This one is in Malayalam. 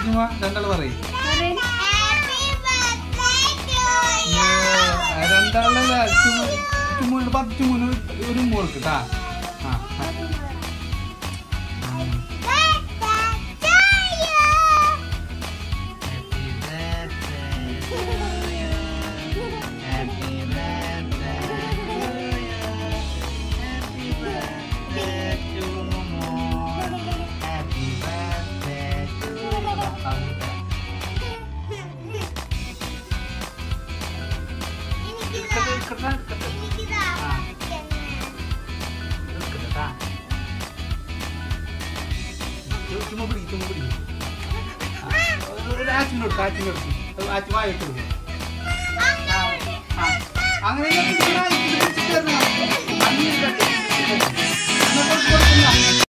ചുമ്മാ രണ്ടാൾ പറയും രണ്ടാളല്ല ചുമ്മുണ്ട് 10 ചുമ്മുന് ഒരു മോൾക്ക് കേട്ടാ cuma beli acung wae itu. Angin